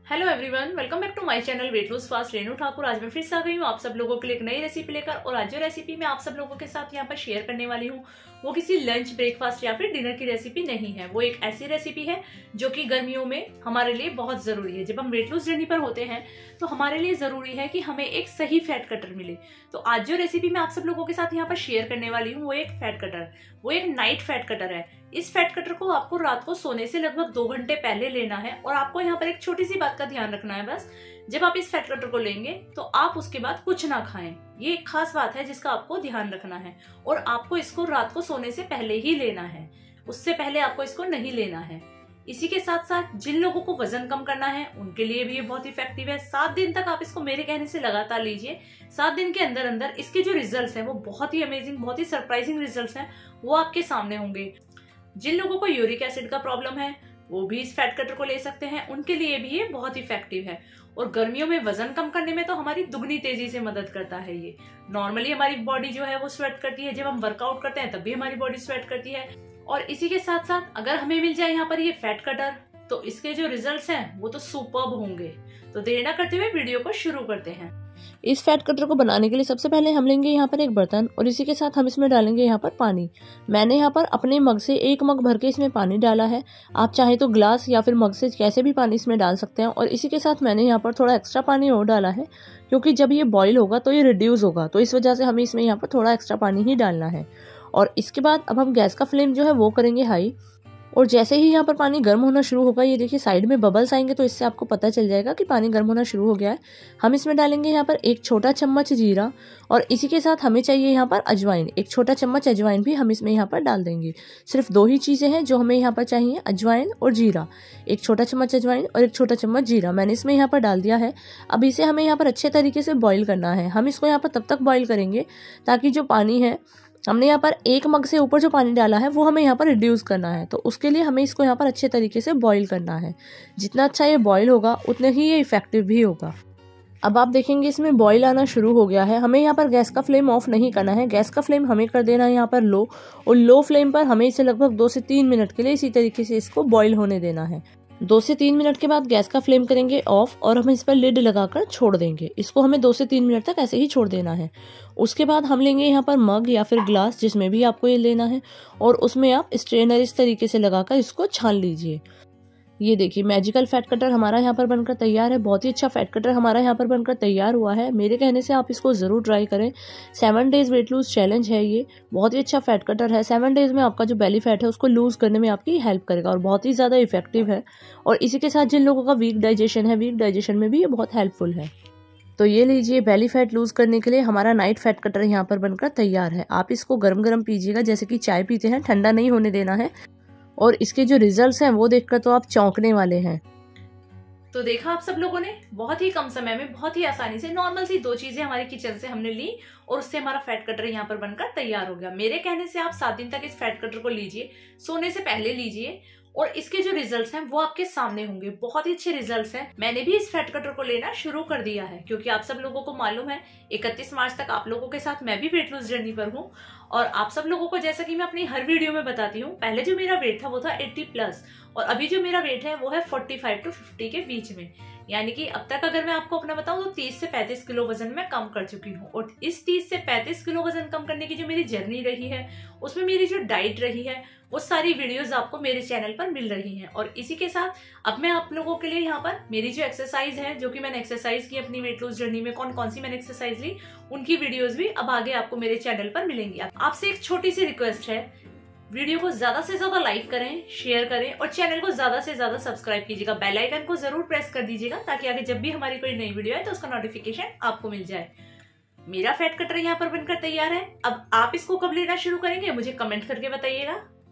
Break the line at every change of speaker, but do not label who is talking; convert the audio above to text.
Hello everyone, welcome back to my channel weight loose fast Renu Thakur. आज मैं फिर से आ गई हूँ आप सब लोगों के लिए एक नई रेसिपी लेकर। और आज जो रेसिपी मैं आप सब लोगों के साथ यहाँ पर शेयर करने वाली हूँ वो किसी लंच, ब्रेकफास्ट या फिर डिनर की रेसिपी नहीं है। वो एक ऐसी रेसिपी है जो कि गर्मियों में हमारे लिए बहुत जरूरी है। जब हम वेट लूज जर्नी पर होते हैं तो हमारे लिए जरूरी है कि हमें एक सही फैट कटर मिले। तो आज जो रेसिपी मैं आप सब लोगों के साथ यहाँ पर शेयर करने वाली हूँ वो एक फैट कटर, वो एक नाइट फैट कटर है। इस फैट कटर को आपको रात को सोने से लगभग 2 घंटे पहले लेना है। और आपको यहाँ पर एक छोटी सी बात का ध्यान रखना है, बस जब आप इस फैट कटर को लेंगे तो आप उसके बाद कुछ ना खाएं। ये एक खास बात है जिसका आपको ध्यान रखना है। और आपको इसको रात को सोने से पहले ही लेना है, उससे पहले आपको इसको नहीं लेना है। इसी के साथ साथ जिन लोगों को वजन कम करना है उनके लिए भी ये बहुत इफेक्टिव है। 7 दिन तक आप इसको मेरे कहने से लगातार लीजिए। 7 दिन के अंदर अंदर इसके जो रिजल्ट्स हैं वो बहुत ही अमेजिंग, बहुत ही सरप्राइजिंग रिजल्ट्स हैं, वो आपके सामने होंगे। जिन लोगों को यूरिक एसिड का प्रॉब्लम है वो भी इस फैट कटर को ले सकते हैं, उनके लिए भी ये बहुत इफेक्टिव है। और गर्मियों में वजन कम करने में तो हमारी दुगनी तेजी से मदद करता है। ये नॉर्मली हमारी बॉडी जो है वो स्वेट करती है, जब हम वर्कआउट करते हैं तब भी हमारी बॉडी स्वेट करती है। और इसी के साथ साथ अगर हमें मिल जाए यहाँ पर ये फैट कटर तो इसके जो रिजल्ट्स हैं वो तो सुपर्ब होंगे। तो देर ना करते हुए वीडियो को शुरू करते हैं।
इस फैट कटर को बनाने के लिए सबसे पहले हम लेंगे यहाँ पर एक बर्तन और इसी के साथ हम इसमें डालेंगे यहाँ पर पानी। मैंने यहाँ पर अपने मग से 1 मग भर के इसमें पानी डाला है। आप चाहे तो ग्लास या फिर मग से कैसे भी पानी इसमें डाल सकते हैं। और इसी के साथ मैंने यहाँ पर थोड़ा एक्स्ट्रा पानी और डाला है, क्योंकि जब ये बॉईल होगा तो ये रिड्यूस होगा, तो इस वजह से हमें इसमें यहाँ पर थोड़ा एक्स्ट्रा पानी ही डालना है। और इसके बाद अब हम गैस का फ्लेम जो है वो करेंगे हाई। और जैसे ही यहाँ पर पानी गर्म होना शुरू होगा, ये देखिए साइड में बबल्स आएंगे, तो इससे आपको पता चल जाएगा कि पानी गर्म होना शुरू हो गया है। हम इसमें डालेंगे यहाँ पर 1 छोटा चम्मच जीरा। और इसी के साथ हमें चाहिए यहाँ पर अजवाइन, 1 छोटा चम्मच अजवाइन भी हम इसमें यहाँ पर डाल देंगे। सिर्फ 2 ही चीज़ें हैं जो हमें यहाँ पर चाहिए, अजवाइन और जीरा। 1 छोटा चम्मच अजवाइन और 1 छोटा चम्मच जीरा मैंने इसमें यहाँ पर डाल दिया है। अब इसे हमें यहाँ पर अच्छे तरीके से बॉईल करना है। हम इसको यहाँ पर तब तक बॉईल करेंगे ताकि जो पानी है, हमने यहाँ पर 1 मग से ऊपर जो पानी डाला है वो हमें यहाँ पर रिड्यूस करना है। तो उसके लिए हमें इसको यहाँ पर अच्छे तरीके से बॉईल करना है। जितना अच्छा ये बॉईल होगा उतने ही ये इफेक्टिव भी होगा। अब आप देखेंगे इसमें बॉईल आना शुरू हो गया है। हमें यहाँ पर गैस का फ्लेम ऑफ नहीं करना है, गैस का फ्लेम हमें कर देना है यहाँ पर लो। और लो फ्लेम पर हमें इसे लगभग 2 से 3 मिनट के लिए इसी तरीके से इसको बॉईल होने देना है। 2 से 3 मिनट के बाद गैस का फ्लेम करेंगे ऑफ और हम इस पर लिड लगाकर छोड़ देंगे। इसको हमें 2 से 3 मिनट तक ऐसे ही छोड़ देना है। उसके बाद हम लेंगे यहाँ पर मग या फिर ग्लास, जिसमें भी आपको ये लेना है, और उसमें आप स्ट्रेनर इस तरीके से लगाकर इसको छान लीजिए। ये देखिए मैजिकल फैट कटर हमारा यहाँ पर बनकर तैयार है। बहुत ही अच्छा फैट कटर हमारा यहाँ पर बनकर तैयार हुआ है। मेरे कहने से आप इसको ज़रूर ट्राई करें। 7 डेज वेट लूज चैलेंज है ये। बहुत ही अच्छा फैट कटर है। 7 डेज में आपका जो बेली फैट है उसको लूज करने में आपकी हेल्प करेगा और बहुत ही ज़्यादा इफेक्टिव है। और इसी के साथ जिन लोगों का वीक डाइजेशन है, वीक डाइजेशन में भी ये बहुत हेल्पफुल है। तो ये लीजिए, बेली फैट लूज करने के लिए हमारा नाइट फैट कटर यहाँ पर बनकर तैयार है। आप इसको गर्म गर्म पीजिएगा, जैसे कि चाय पीते हैं, ठंडा नहीं होने देना है। और इसके जो रिजल्ट्स हैं वो देखकर तो आप चौंकने वाले हैं।
तो देखा आप सब लोगों ने, बहुत ही कम समय में बहुत ही आसानी से नॉर्मल सी 2 चीजें हमारे किचन से हमने ली और उससे हमारा फैट कटर यहाँ पर बनकर तैयार हो गया। मेरे कहने से आप 7 दिन तक इस फैट कटर को लीजिए, सोने से पहले लीजिए, और इसके जो रिजल्ट्स हैं वो आपके सामने होंगे। बहुत ही अच्छे रिजल्ट्स हैं। मैंने भी इस फैट कटर को लेना शुरू कर दिया है, क्योंकि आप सब लोगों को मालूम है 31 मार्च तक आप लोगों के साथ मैं भी वेट लूज जर्नी पर हूँ। और आप सब लोगों को, जैसा कि मैं अपनी हर वीडियो में बताती हूँ, पहले जो मेरा वेट था वो था 80+ और अभी जो मेरा वेट है वो है 45 to 50 के बीच में। यानी कि अब तक अगर मैं आपको अपना बताऊं तो 30 से 35 किलो वजन में कम कर चुकी हूँ। और इस 30 से 35 किलो वजन कम करने की जो मेरी जर्नी रही है उसमें मेरी जो डाइट रही है वो सारी वीडियोस आपको मेरे चैनल पर मिल रही हैं। और इसी के साथ अब मैं आप लोगों के लिए यहाँ पर मेरी जो एक्सरसाइज है, जो कि मैंने एक्सरसाइज की अपनी वेट लूज जर्नी में, कौन कौन सी मैंने एक्सरसाइज ली, उनकी वीडियोस भी अब आगे आपको मेरे चैनल पर मिलेंगी। आपसे एक छोटी सी रिक्वेस्ट है, वीडियो को ज्यादा से ज्यादा लाइक करें, शेयर करें और चैनल को ज्यादा से ज्यादा सब्सक्राइब कीजिएगा। बेल आइकन को जरूर प्रेस कर दीजिएगा ताकि आगे जब भी हमारी कोई नई वीडियो आए तो उसका नोटिफिकेशन आपको मिल जाए। मेरा फैट कटर यहाँ पर बनकर तैयार है। अब आप इसको कब लेना शुरू करेंगे मुझे कमेंट करके बताइएगा।